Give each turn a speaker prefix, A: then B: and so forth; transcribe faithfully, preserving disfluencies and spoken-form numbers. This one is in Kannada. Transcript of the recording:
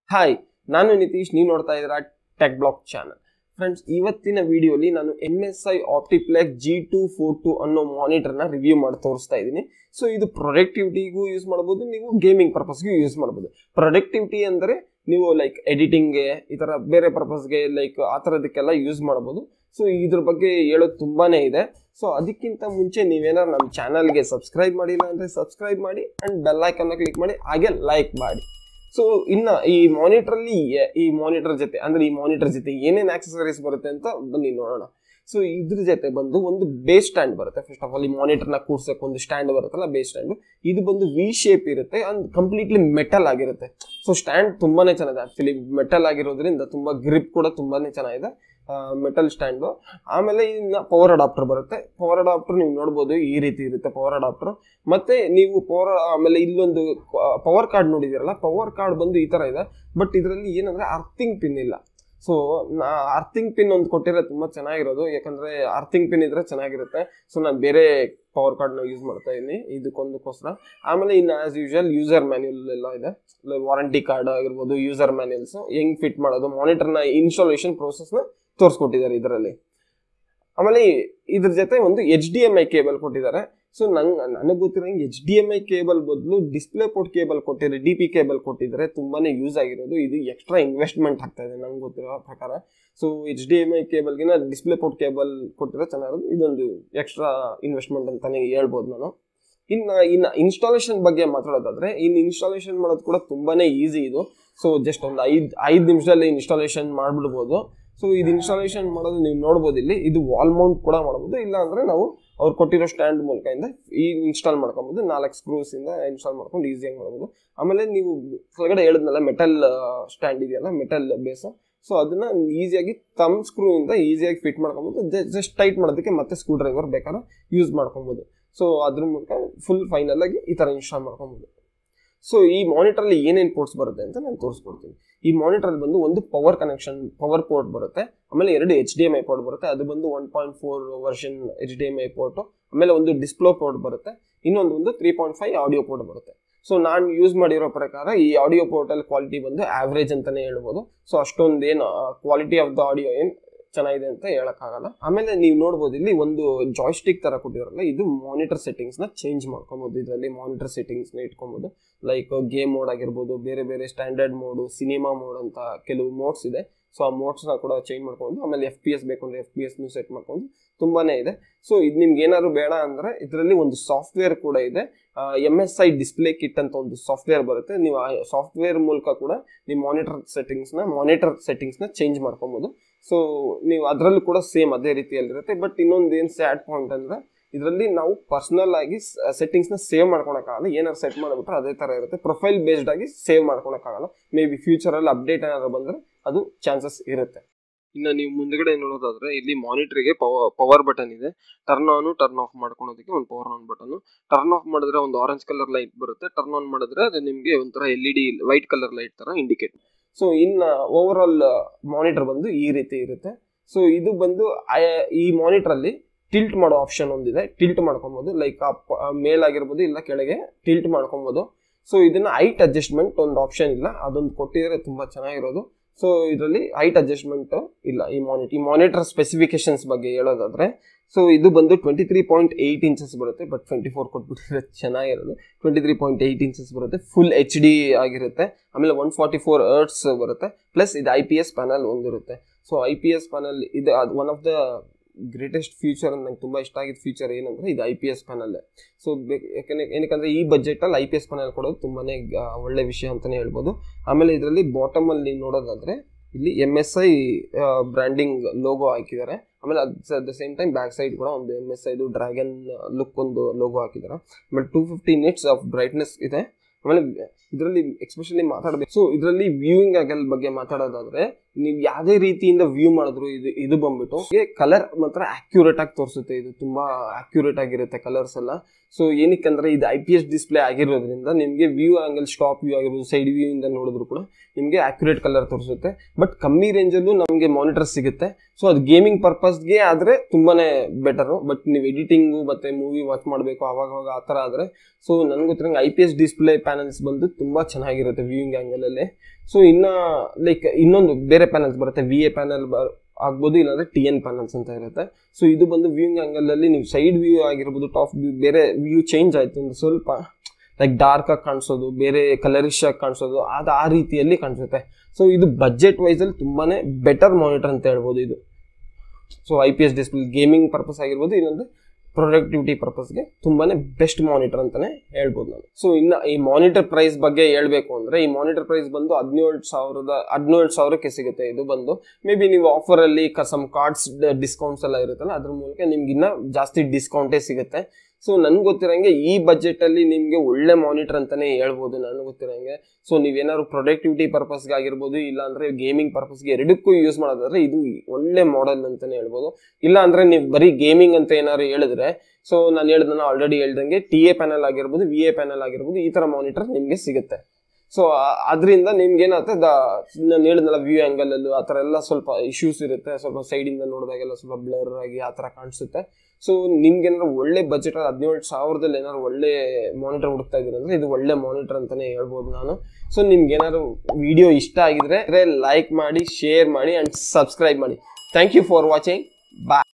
A: ಹಾಯ್, ನಾನು ನಿತೀಶ್. ನೀವು ನೋಡ್ತಾ ಇದ್ದೀರಾ ಟೆಕ್ ಬ್ಲಾಕ್ ಚಾನಲ್. ಫ್ರೆಂಡ್ಸ್, ಇವತ್ತಿನ ವಿಡಿಯೋಲಿ ನಾನು M S I Optiplex G two four two ಅನ್ನೋ ಮಾನಿಟರ್ನ ರಿವ್ಯೂ ಮಾಡಿ ತೋರಿಸ್ತಾ ಇದ್ದೀನಿ. ಸೊ ಇದು ಪ್ರೊಡಕ್ಟಿವಿಟಿಗೂ ಯೂಸ್ ಮಾಡ್ಬೋದು, ನೀವು ಗೇಮಿಂಗ್ ಪರ್ಪಸ್ಗೂ ಯೂಸ್ ಮಾಡ್ಬೋದು. ಪ್ರೊಡಕ್ಟಿವಿಟಿ ಅಂದರೆ ನೀವು ಲೈಕ್ ಎಡಿಟಿಂಗ್ಗೆ, ಈ ಥರ ಬೇರೆ ಪರ್ಪಸ್ಗೆ ಲೈಕ್ ಆ ಥರದಕ್ಕೆಲ್ಲ ಯೂಸ್ ಮಾಡ್ಬೋದು. ಸೊ ಇದ್ರ ಬಗ್ಗೆ ಹೇಳೋದು ತುಂಬಾ ಇದೆ. ಸೊ ಅದಕ್ಕಿಂತ ಮುಂಚೆ ನೀವೇನಾದ್ರು ನಮ್ಮ ಚಾನಲ್ಗೆ ಸಬ್ಸ್ಕ್ರೈಬ್ ಮಾಡಿಲ್ಲ ಅಂದರೆ ಸಬ್ಸ್ಕ್ರೈಬ್ ಮಾಡಿ ಆ್ಯಂಡ್ ಬೆಲ್ ಐಕನ್ನ ಕ್ಲಿಕ್ ಮಾಡಿ, ಹಾಗೆ ಲೈಕ್ ಮಾಡಿ. ಸೊ ಇನ್ನು ಈ ಮಾನಿಟ್ರಲ್ಲಿ ಈ ಮಾನಿಟರ್ ಜೊತೆ ಅಂದರೆ ಈ ಮಾನಿಟರ್ ಜೊತೆ ಏನೇನು ಆಕ್ಸೆಸರೀಸ್ ಬರುತ್ತೆ ಅಂತ ಬನ್ನಿ ನೋಡೋಣ. ಸೊ ಇದ್ರ ಜೊತೆ ಬಂದು ಒಂದು ಬೇಸ್ ಸ್ಟ್ಯಾಂಡ್ ಬರುತ್ತೆ. ಫಸ್ಟ್ ಆಫ್ ಆಲ್ ಈ ಮಾನಿಟರ್ನ ಕೂರ್ಸಕ್ಕೆ ಒಂದು ಸ್ಟ್ಯಾಂಡ್ ಬರುತ್ತಲ್ಲ, ಬೇಸ್ ಸ್ಟ್ಯಾಂಡು. ಇದು ಬಂದು ವಿ ಶೇಪ್ ಇರುತ್ತೆ ಅಂಡ್ ಕಂಪ್ಲೀಟ್ಲಿ ಮೆಟಲ್ ಆಗಿರುತ್ತೆ. ಸೊ ಸ್ಟ್ಯಾಂಡ್ ತುಂಬಾನೇ ಚೆನ್ನಾಗಿದೆ. ಆ್ಯಕ್ಚುಲಿ ಮೆಟಲ್ ಆಗಿರೋದ್ರಿಂದ ತುಂಬ ಗ್ರಿಪ್ ಕೂಡ ತುಂಬಾನೇ ಚೆನ್ನಾಗಿದೆ, ಮೆಟಲ್ ಸ್ಟ್ಯಾಂಡು. ಆಮೇಲೆ ಇನ್ನು ಪವರ್ ಅಡಾಪ್ಟರ್ ಬರುತ್ತೆ. ಪವರ್ ಅಡಾಪ್ಟರ್ ನೀವು ನೋಡ್ಬೋದು, ಈ ರೀತಿ ಇರುತ್ತೆ ಪವರ್ ಅಡಾಪ್ಟರ್. ಮತ್ತೆ ನೀವು ಪವರ್ ಆಮೇಲೆ ಇಲ್ಲೊಂದು ಪವರ್ ಕಾರ್ಡ್ ನೋಡಿದಿರಲ್ಲ, ಪವರ್ ಕಾರ್ಡ್ ಬಂದು ಈ ಥರ ಇದೆ. ಬಟ್ ಇದರಲ್ಲಿ ಏನಂದರೆ ಅರ್ಥಿಂಗ್ ಪಿನ್ ಇಲ್ಲ. ಸೊ ನಾ ಅರ್ಥಿಂಗ್ ಪಿನ್ ಒಂದು ಕೊಟ್ಟಿರೋ ತುಂಬ ಚೆನ್ನಾಗಿರೋದು, ಯಾಕಂದರೆ ಅರ್ಥಿಂಗ್ ಪಿನ್ ಇದ್ರೆ ಚೆನ್ನಾಗಿರುತ್ತೆ. ಸೊ ನಾನು ಬೇರೆ ಪವರ್ ಕಾರ್ಡ್ನ ಯೂಸ್ ಮಾಡ್ತಾ ಇದ್ದೀನಿ ಇದಕ್ಕೊಂದಕ್ಕೋಸ್ಕರ. ಆಮೇಲೆ ಇನ್ನು ಆ್ಯಸ್ ಯೂಶುವಲ್ ಯೂಸರ್ ಮ್ಯಾನ್ಯಲ್ ಎಲ್ಲ ಇದೆ, ವಾರಂಟಿ ಕಾರ್ಡ್ ಆಗಿರ್ಬೋದು, ಯೂಸರ್ ಮ್ಯಾನ್ಯಲ್ಸು, ಹೆಂಗೆ ಫಿಟ್ ಮಾಡೋದು, ಮಾನಿಟರ್ನ ಇನ್ಸ್ಟಾಲೇಷನ್ ಪ್ರೋಸೆಸ್ನ ತೋರಿಸ್ಕೊಟ್ಟಿದ್ದಾರೆ ಇದರಲ್ಲಿ. ಆಮೇಲೆ ಇದ್ರ ಜೊತೆ ಒಂದು H D M I cable ಕೊಟ್ಟಿದ್ದಾರೆ. ಸೊ ನಂಗೆ ನನಗೆ ಗೊತ್ತಿರೋಂಗೆ H D M I cable ಬದಲು ಡಿಸ್ಪ್ಲೇ ಪೋರ್ಟ್ ಕೇಬಲ್ ಕೊಟ್ಟಿದ್ದಾರೆ, ಡಿ ಪಿ ಕೇಬಲ್ ಕೊಟ್ಟಿದ್ದಾರೆ. ತುಂಬಾ ಯೂಸ್ ಆಗಿರೋದು. ಇದು ಎಕ್ಸ್ಟ್ರಾ ಇನ್ವೆಸ್ಟ್ಮೆಂಟ್ ಆಗ್ತಾ ಇದೆ ನಂಗೆ ಗೊತ್ತಿರೋ ಪ್ರಕಾರ. So H D M I ಕೇಬಲ್ಗಿನ ಡಿಸ್ಪ್ಲೇ ಪೋರ್ಟ್ ಕೇಬಲ್ ಕೊಟ್ಟಿರೋ ಚೆನ್ನಾಗಿರೋದು. ಇದೊಂದು ಎಕ್ಸ್ಟ್ರಾ ಇನ್ವೆಸ್ಟ್ಮೆಂಟ್ ಅಂತಲೇ ಹೇಳ್ಬೋದು ನಾನು. ಇನ್ನು ಇನ್ನು ಇನ್ಸ್ಟಾಲೇಷನ್ ಬಗ್ಗೆ ಮಾತಾಡೋದಾದ್ರೆ, ಇನ್ನು ಇನ್ಸ್ಟಾಲೇಷನ್ ಮಾಡೋದು ಕೂಡ ತುಂಬಾ ಈಸಿ ಇದು. ಸೊ ಜಸ್ಟ್ ಒಂದು ಐದು ಐದು ನಿಮಿಷದಲ್ಲಿ ಇನ್ಸ್ಟಾಲೇಷನ್ ಮಾಡಿಬಿಡ್ಬೋದು. ಸೊ ಇದು ಇನ್ಸ್ಟಾಲೇಷನ್ ಮಾಡೋದು ನೀವು ನೋಡ್ಬೋದು ಇಲ್ಲಿ. ಇದು ವಾಲ್ ಮೌಂಟ್ ಕೂಡ ಮಾಡ್ಬೋದು, ಇಲ್ಲ ಅಂದರೆ ನಾವು ಅವ್ರು ಕೊಟ್ಟಿರೋ ಸ್ಟ್ಯಾಂಡ್ ಮೂಲಕ ಇಂದ ಈ ಇನ್ಸ್ಟಾಲ್ ಮಾಡ್ಕೊಬೋದು. ನಾಲ್ಕು ಸ್ಕ್ರೂಸ್ ಇಂದ ಇನ್ಸ್ಟಾಲ್ ಮಾಡ್ಕೊಂಡು ಈಸಿಯಾಗಿ ಮಾಡ್ಬೋದು. ಆಮೇಲೆ ನೀವು ಕೆಳಗಡೆ ಹೇಳಿದ್ನಲ್ಲ ಮೆಟಲ್ ಸ್ಟ್ಯಾಂಡ್ ಇದೆಯಲ್ಲ, ಮೆಟಲ್ ಬೇಸ್. ಸೊ ಅದನ್ನ ಈಸಿಯಾಗಿ ತಮ್ ಸ್ಕ್ರೂ ಇಂದ ಈಸಿಯಾಗಿ ಫಿಟ್ ಮಾಡ್ಕೊಬೋದು. ಜಸ್ಟ್ ಟೈಟ್ ಮಾಡೋದಕ್ಕೆ ಮತ್ತೆ ಸ್ಕ್ರೂ ಡ್ರೈವರ್ ಬೇಕಾದ್ರೆ ಯೂಸ್ ಮಾಡ್ಕೊಬೋದು. ಸೊ ಅದ್ರ ಮೂಲಕ ಫುಲ್ ಫೈನಲ್ ಆಗಿ ಈ ಥರ ಇನ್ಸ್ಟಾಲ್ ಮಾಡ್ಕೊಬೋದು. ಸೊ ಈ ಮಾನಿಟರಲ್ಲಿ ಏನೇನು ಪೋರ್ಟ್ಸ್ ಬರುತ್ತೆ ಅಂತ ನಾನು ತೋರಿಸ್ಕೊಡ್ತೀನಿ. ಈ ಮಾನಿಟರಲ್ಲಿ ಬಂದು ಒಂದು ಪವರ್ ಕನೆಕ್ಷನ್ ಪವರ್ ಪೋರ್ಟ್ ಬರುತ್ತೆ. ಆಮೇಲೆ ಎರಡು H D M I port ಬರುತ್ತೆ, ಅದು ಬಂದು one point four version H D M I port. ಆಮೇಲೆ ಒಂದು ಡಿಸ್ಪ್ಲೇ ಪೋರ್ಟ್ ಬರುತ್ತೆ, ಇನ್ನೊಂದು ಒಂದು three point five audio port ಬರುತ್ತೆ. ಸೊ ನಾನು ಯೂಸ್ ಮಾಡಿರೋ ಪ್ರಕಾರ ಈ ಆಡಿಯೋ ಪೋರ್ಟಲ್ಲಿ ಕ್ವಾಲಿಟಿ ಬಂದು ಆವ್ರೇಜ್ ಅಂತಲೇ ಹೇಳ್ಬೋದು. ಸೊ ಅಷ್ಟೊಂದು ಏನು ಕ್ವಾಲಿಟಿ ಆಫ್ ದ ಆಡಿಯೋ ಏನು ಚೆನ್ನಾಗಿದೆ ಅಂತ ಹೇಳೋಕ್ಕಾಗಲ್ಲ. ಆಮೇಲೆ ನೀವು ನೋಡ್ಬೋದು ಇಲ್ಲಿ ಒಂದು ಜಾಯ್ಸ್ಟಿಕ್ ಥರ ಕೊಟ್ಟಿದಾರಲ್ಲ, ಇದು ಮಾನಿಟರ್ ಸೆಟ್ಟಿಂಗ್ಸ್ನ ಚೇಂಜ್ ಮಾಡ್ಕೊಬೋದು. ಇದರಲ್ಲಿ ಮಾನಿಟರ್ ಸೆಟ್ಟಿಂಗ್ಸ್ನ ಇಟ್ಕೊಬೋದು. ಲೈಕ್ ಗೇಮ್ ಮೋಡ್ ಆಗಿರ್ಬೋದು, ಬೇರೆ ಬೇರೆ ಸ್ಟ್ಯಾಂಡರ್ಡ್ ಮೋಡು, ಸಿನಿಮಾ ಮೋಡ್ ಅಂತ ಕೆಲವು ಮೋಡ್ಸ್ ಇದೆ. ಸೊ ಆ ಮೋಡ್ಸ್ನ ಕೂಡ ಚೇಂಜ್ ಮಾಡ್ಕೊಂಡು, ಆಮೇಲೆ ಎಫ್ ಪಿ ಎಸ್ ಬೇಕು ಅಂದರೆ ಎಫ್ ಪಿ ಎಸ್ನು ಸೆಟ್ ಮಾಡ್ಕೊಂಡು ತುಂಬಾ ಇದೆ. ಸೊ ಇದು ನಿಮ್ಗೆ ಏನಾದ್ರು ಬೇಡ ಅಂದರೆ ಇದರಲ್ಲಿ ಒಂದು ಸಾಫ್ಟ್ವೇರ್ ಕೂಡ ಇದೆ. M S I display kit ಅಂತ ಒಂದು ಸಾಫ್ಟ್ವೇರ್ ಬರುತ್ತೆ. ನೀವು ಆ ಸಾಫ್ಟ್ವೇರ್ ಮೂಲಕ ಕೂಡ ನೀವು ಮಾನಿಟರ್ ಸೆಟ್ಟಿಂಗ್ಸ್ನ ಮಾನಿಟರ್ ಸೆಟ್ಟಿಂಗ್ಸ್ನ ಚೇಂಜ್ ಮಾಡ್ಕೊಬೋದು. ಸೊ ನೀವು ಅದರಲ್ಲೂ ಕೂಡ ಸೇಮ್ ಅದೇ ರೀತಿಯಲ್ಲಿರುತ್ತೆ. ಬಟ್ ಇನ್ನೊಂದು ಏನು ಸ್ಯಾಡ್ ಪಾಯಿಂಟ್ ಅಂದರೆ, ಇದರಲ್ಲಿ ನಾವು ಪರ್ಸನಲ್ ಆಗಿ ಸೆಟ್ಟಿಂಗ್ಸ್ನ ಸೇವ್ ಮಾಡ್ಕೊಳಕ್ಕಾಗಲ್ಲ. ಏನಾದ್ರು ಸೆಟ್ ಮಾಡಿಬಿಟ್ರೆ ಅದೇ ಥರ ಇರುತ್ತೆ. ಪ್ರೊಫೈಲ್ ಬೇಸ್ಡ್ ಆಗಿ ಸೇವ್ ಮಾಡ್ಕೊಳಕ್ಕಾಗಲ್ಲ. ಮೇ ಬಿ ಫ್ಯೂಚರಲ್ಲಿ ಅಪ್ಡೇಟ್ ಏನಾದ್ರು ಬಂದರೆ ಅದು ಚಾನ್ಸಸ್ ಇರುತ್ತೆ. ಇನ್ನು ನೀವು ಮುಂದ್ಗಡೆ ನೋಡೋದಾದ್ರೆ, ಇಲ್ಲಿ ಮಾನಿಟರ್ಗೆ ಪವರ್ ಪವರ್ ಬಟನ್ ಇದೆ. ಟರ್ನ್ ಆನ್ ಟರ್ನ್ ಆಫ್ ಮಾಡ್ಕೊಳೋದಕ್ಕೆ ಒಂದು power on button. Turn off ಮಾಡಿದ್ರೆ ಒಂದು ಆರೆಂಜ್ ಕಲರ್ ಲೈಟ್ ಬರುತ್ತೆ. ಟರ್ನ್ ಆನ್ ಮಾಡಿದ್ರೆ ಅದು ನಿಮಗೆ ಒಂಥರ L E D white colour light ಥರ ಇಂಡಿಕೇಟ್. ಸೊ ಇನ್ನು ಓವರ್ ಆಲ್ ಮಾನಿಟರ್ ಬಂದು ಈ ರೀತಿ ಇರುತ್ತೆ. ಸೊ ಇದು ಬಂದು ಈ ಮಾನಿಟ್ರಲ್ಲಿ ಟಿಲ್ಟ್ ಮಾಡೋ ಆಪ್ಷನ್ ಒಂದಿದೆ. ಟಿಲ್ಟ್ ಮಾಡ್ಕೊಬೋದು, ಲೈಕ್ ಮೇಲಾಗಿರ್ಬೋದು ಇಲ್ಲ ಕೆಳಗೆ ಟಿಲ್ಟ್ ಮಾಡ್ಕೊಬೋದು. ಸೊ ಇದನ್ನ ಹೈಟ್ ಅಡ್ಜಸ್ಟ್ಮೆಂಟ್ ಒಂದು ಆಪ್ಷನ್ ಇಲ್ಲ, ಅದೊಂದು ಕೊಟ್ಟಿದ್ರೆ ತುಂಬ ಚೆನ್ನಾಗಿರೋದು. ಸೊ ಇದರಲ್ಲಿ ಹೈಟ್ ಅಡ್ಜಸ್ಟ್ಮೆಂಟ್ ಇಲ್ಲ ಈ ಮಾನಿಟರ್. ಈ ಮಾನಿಟರ್ ಸ್ಪೆಸಿಫಿಕೇಶನ್ಸ್ ಬಗ್ಗೆ ಹೇಳೋದಾದ್ರೆ, ಸೊ ಇದು ಬಂದು twenty three point eight inches ಬರುತ್ತೆ. ಬಟ್ ಟ್ವೆಂಟಿ ಫೋರ್ ಕೊಟ್ಬಿಟ್ಟಿದ್ರೆ ಚೆನ್ನಾಗಿರೋದು. Twenty three point eight inches ಬರುತ್ತೆ, ಫುಲ್ ಎಚ್ ಡಿ ಆಗಿರುತ್ತೆ. ಆಮೇಲೆ ಒನ್ ಫಾರ್ಟಿ ಫೋರ್ ಹರ್ಟ್ಸ್ ಬರುತ್ತೆ. ಪ್ಲಸ್ ಇದು ಐ ಪಿ ಎಸ್ ಪ್ಯಾನಲ್ ಒಂದಿರುತ್ತೆ. So I P S panel ಇದು ಅದು one of the greatest feature. ನಂಗೆ ತುಂಬ ಇಷ್ಟ ಆಗಿದ್ದ ಫ್ಯೂಚರ್ ಏನಂದರೆ ಇದು ಐ ಪಿ ಎಸ್ ಪ್ಯಾನಲ್ಲೇ. ಸೊ ಯಾಕಂದರೆ ಏನಕ್ಕಂದರೆ ಈ ಬಜೆಟಲ್ಲಿ ಐ ಪಿ ಎಸ್ ಪ್ಯಾನಲ್ ಕೊಡೋದು ತುಂಬಾ ಒಳ್ಳೆ ವಿಷಯ ಅಂತಲೇ ಹೇಳ್ಬೋದು. ಆಮೇಲೆ ಇದರಲ್ಲಿ ಬಾಟಮಲ್ಲಿ ನೋಡೋದಾದರೆ ಇಲ್ಲಿ M S I branding logo ಹಾಕಿದ್ದಾರೆ. ಆಮೇಲೆ at the same time back side ಕೂಡ ಒಂದು ಎಮ್ ಎಸ್ ಐದು ಡ್ರ್ಯಾಗನ್ ಲುಕ್ ಒಂದು ಲೋಗೋ ಹಾಕಿದ್ದಾರೆ. ಆಮೇಲೆ two fifty nits of brightness ಇದೆ. ಆಮೇಲೆ ಇದರಲ್ಲಿ ಎಕ್ಸ್ಪೆಷಲಿ ಮಾತಾಡಬೇಕು. ಸೊ ಇದರಲ್ಲಿ ವ್ಯೂಯಿಂಗ್ ಆಂಗಲ್ ಬಗ್ಗೆ ಮಾತಾಡೋದಾದ್ರೆ, ನೀವು ಯಾವುದೇ ರೀತಿಯಿಂದ ವ್ಯೂ ಮಾಡಿದ್ರು ಇದು ಇದು ಬಂದ್ಬಿಟ್ಟು ಕಲರ್ ಮಾತ್ರ ಅಕ್ಯುರೇಟ್ ಆಗಿ ತೋರಿಸುತ್ತೆ. ಇದು ತುಂಬಾ ಅಕ್ಯುರೇಟ್ ಆಗಿರುತ್ತೆ ಕಲರ್ಸ್ ಎಲ್ಲ. ಸೊ ಏನಕ್ಕೆ ಅಂದ್ರೆ ಇದು ಐ ಪಿ ಎಸ್ ಡಿಸ್ಪ್ಲೇ ಆಗಿರೋದ್ರಿಂದ ನಿಮಗೆ ವ್ಯೂ ಆಂಗಲ್, ಸ್ಟಾಪ್ ವ್ಯೂ ಆಗಿರ್ಬೋದು, ಸೈಡ್ ವ್ಯೂ ಇಂದ ನೋಡಿದ್ರು ಕೂಡ ನಿಮಗೆ ಅಕ್ಯುರೇಟ್ ಕಲರ್ ತೋರಿಸುತ್ತೆ. ಬಟ್ ಕಮ್ಮಿ ರೇಂಜಲ್ಲೂ ನಮಗೆ ಮಾನಿಟರ್ ಸಿಗುತ್ತೆ. ಸೊ ಅದು ಗೇಮಿಂಗ್ ಪರ್ಪಸ್ಗೆ ಆದರೆ ತುಂಬಾನೇ ಬೆಟರು. ಬಟ್ ನೀವು ಎಡಿಟಿಂಗು ಮತ್ತೆ ಮೂವಿ ವಾಚ್ ಮಾಡಬೇಕು ಅವಾಗವಾಗ ಆ ಥರ ಆದರೆ, ಸೊ ನನ್ಗೆ ಗೊತ್ತಿರಂಗೆ I P S display panels ಬಂದು ತುಂಬಾ ಚೆನ್ನಾಗಿರುತ್ತೆ ವ್ಯೂಯಿಂಗ್ ಆಂಗಲ್ ಅಲ್ಲಿ. ಸೊ ಇನ್ನ ಲೈಕ್ ಇನ್ನೊಂದು ಬೇರೆ ಪ್ಯಾನಲ್ಸ್ ಬರುತ್ತೆ, ವಿ ಎ ಪ್ಯಾನಲ್ ಆಗ್ಬೋದು, ಇಲ್ಲಾಂದ್ರೆ ಟಿ ಎನ್ ಪ್ಯಾನಲ್ಸ್ ಅಂತ ಇರುತ್ತೆ. ಸೊ ಇದು ಬಂದು ವ್ಯೂಯಿಂಗ್ ಆಂಗಲ್ ಅಲ್ಲಿ ನೀವು ಸೈಡ್ ವ್ಯೂ ಆಗಿರ್ಬೋದು, ಟಾಪ್ ವ್ಯೂ, ಬೇರೆ ವ್ಯೂ ಚೇಂಜ್ ಆಯ್ತು ಅಂದ್ರೆ ಸ್ವಲ್ಪ ಲೈಕ್ ಡಾರ್ಕ್ ಆಗಿ ಕಾಣಿಸೋದು, ಬೇರೆ ಕಲರಿಶ್ ಆಗಿ ಕಾಣಿಸೋದು, ಅದು ಆ ರೀತಿಯಲ್ಲಿ ಕಾಣಿಸುತ್ತೆ. ಸೊ ಇದು ಬಜೆಟ್ ವೈಸ್ ಅಲ್ಲಿ ತುಂಬಾನೇ ಬೆಟರ್ ಮಾನಿಟರ್ ಅಂತ ಹೇಳ್ಬೋದು ಇದು. So I P S display gaming purpose ಆಗಿರ್ಬೋದು, ಇಲ್ಲಾಂದ್ರೆ ಪ್ರೊಡಕ್ಟಿವಿಟಿ ಪರ್ಪಸ್ಗೆ ತುಂಬಾನೇ ಬೆಸ್ಟ್ ಮಾನಿಟರ್ ಅಂತಾನೆ ಹೇಳ್ಬೋದು ನಾನು. ಸೊ ಇನ್ನ ಈ ಮಾನಿಟರ್ ಪ್ರೈಸ್ ಬಗ್ಗೆ ಹೇಳ್ಬೇಕು ಅಂದ್ರೆ, ಈ ಮಾನಿಟರ್ ಪ್ರೈಸ್ ಬಂದು ಹದಿನೇಳು ಸಾವಿರದ ಹದಿನೇಳು ಸಾವಿರಕ್ಕೆ ಸಿಗುತ್ತೆ. ಇದು ಬಂದು ಮೇ ಬಿ ನೀವು ಆಫರ್ ಅಲ್ಲಿ ಸಮ್ ಕಾರ್ಡ್ಸ್ ಡಿಸ್ಕೌಂಟ್ಸ್ ಎಲ್ಲ ಇರುತ್ತಲ್ಲ, ಅದ್ರ ಮೂಲಕ ನಿಮ್ಗೆ ಇನ್ನ ಜಾಸ್ತಿ ಡಿಸ್ಕೌಂಟೇ ಸಿಗುತ್ತೆ. ಸೊ ನನ್ಗೆ ಗೊತ್ತಿರಂಗೆ ಈ ಬಜೆಟ್ ಅಲ್ಲಿ ನಿಮ್ಗೆ ಒಳ್ಳೆ ಮಾನಿಟರ್ ಅಂತಾನೆ ಹೇಳ್ಬೋದು ನನ್ಗೆ ಗೊತ್ತಿರಂಗೆ. ಸೊ ನೀವೇನಾದ್ರು ಪ್ರೊಡಕ್ಟಿವಿಟಿ ಪರ್ಪಸ್ಗೆ ಆಗಿರ್ಬೋದು, ಇಲ್ಲ ಅಂದ್ರೆ ಗೇಮಿಂಗ್ ಪರ್ಪಸ್ಗೆ ಎರಡಕ್ಕೂ ಯೂಸ್ ಮಾಡೋದಾದ್ರೆ ಇದು ಒಳ್ಳೆ ಮಾಡೆಲ್ ಅಂತಾನೆ ಹೇಳ್ಬೋದು. ಇಲ್ಲ ಅಂದ್ರೆ ನೀವು ಬರೀ ಗೇಮಿಂಗ್ ಅಂತ ಏನಾದ್ರು ಹೇಳಿದ್ರೆ, ಸೊ ನಾನು ಹೇಳ್ದನ್ನ ಆಲ್ರೆಡಿ ಹೇಳ್ದಂಗೆ ಟಿ ಎ ಪ್ಯಾನಲ್ ಆಗಿರ್ಬೋದು, ವಿ ಎ ಪ್ಯಾನಲ್ ಆಗಿರ್ಬೋದು, ಈ ತರ ಮಾನಿಟರ್ ನಿಮ್ಗೆ ಸಿಗುತ್ತೆ. ಸೊ ಅದರಿಂದ ನಿಮ್ಗೆ ಏನಾಗುತ್ತೆ, ನಾನು ಹೇಳಿದ್ನಲ್ಲ ವ್ಯೂ ಆಂಗಲ್ ಅಲ್ಲೂ ಆ ಥರ ಎಲ್ಲ ಸ್ವಲ್ಪ ಇಶ್ಯೂಸ್ ಇರುತ್ತೆ. ಸ್ವಲ್ಪ ಸೈಡಿಂದ ನೋಡಿದಾಗೆಲ್ಲ ಸ್ವಲ್ಪ ಬ್ಲರ್ ಆಗಿ ಆ ಥರ ಕಾಣಿಸುತ್ತೆ. ಸೊ ನಿಮ್ಗೆ ಏನಾದ್ರು ಒಳ್ಳೆ ಬಜೆಟ್ ಹದಿನೇಳು ಸಾವಿರದಲ್ಲಿ ಏನಾದ್ರು ಒಳ್ಳೆ ಮಾನಿಟರ್ ಹುಡುಕ್ತಾ ಇದ್ದೀರ ಅಂದ್ರೆ ಇದು ಒಳ್ಳೆ ಮಾನಿಟರ್ ಅಂತಾನೆ ಹೇಳ್ಬೋದು ನಾನು. ಸೊ ನಿಮ್ಗೆ ಏನಾದ್ರು ವಿಡಿಯೋ ಇಷ್ಟ ಆಗಿದ್ರೆ ಲೈಕ್ ಮಾಡಿ, ಶೇರ್ ಮಾಡಿ ಅಂಡ್ ಸಬ್ಸ್ಕ್ರೈಬ್ ಮಾಡಿ. Thank you for watching. Bye.